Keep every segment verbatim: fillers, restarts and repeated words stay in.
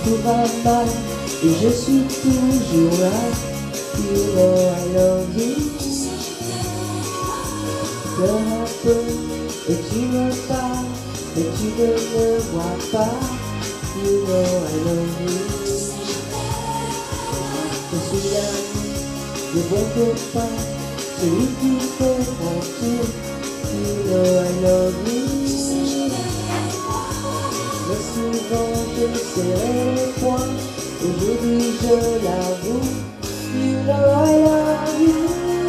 tout va mal et je suis toujours là. You know I love you. Pleure un peu et tu me parles et tu ne me vois pas. You know I love you. Je suis l'ami, le bon copain, celui qui comprend tout. You know I love you. Mais souvent je serrai les poings, aujourd'hui je l'avoue. You know I love you.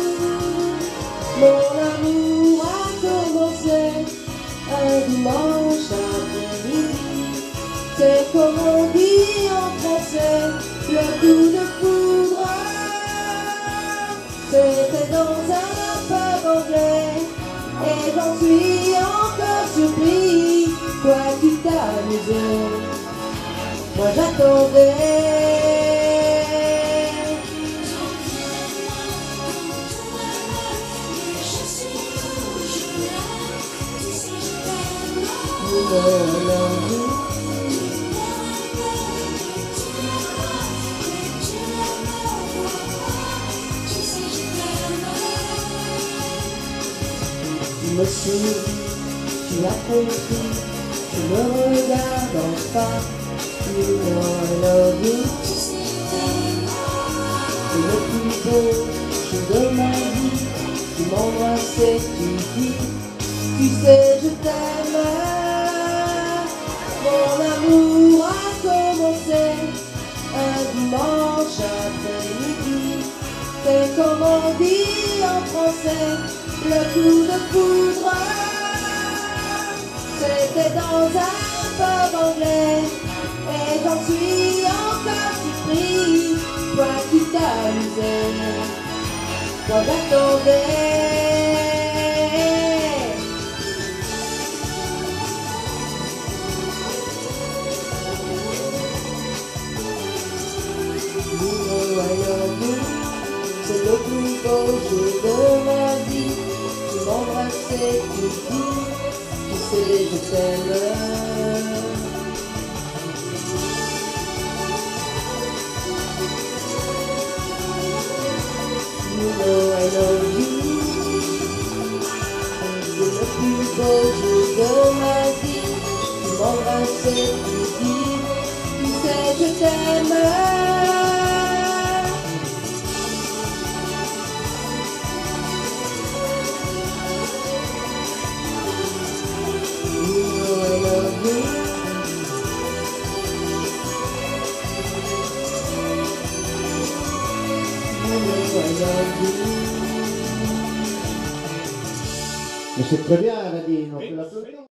Mon amour a commencé un dimanche après-midi. C'est comme on dit en français, le coup de foudre. C'était dans un pub anglais et j'en suis encore surpris. Toi tu t'amusais, moi j'attendais. You know I love you. Tu me souris, tu as compris, tu me regardes enfin. You know I love you. C'est le plus beau jour de ma vie. Tu m'embrasses et tu dis, tu sais je t'aime. Mon amour a commencé un dimanche après-midi. C'est comme on dit en français, le coup de foudre. C'était dans un pub anglais et j'en suis encore surpris. Toi qui t'amusais, moi j'attendais. C'est le plus beau jour de ma vie. Tu m'embrasses et tu dis, tu sais je t'aime. You know I love you. C'est le plus beau jour de ma vie. Tu m'embrasses et tu dis, tu sais je t'aime. Mais c'est très bien, elle a dit, on peut l'applaudir.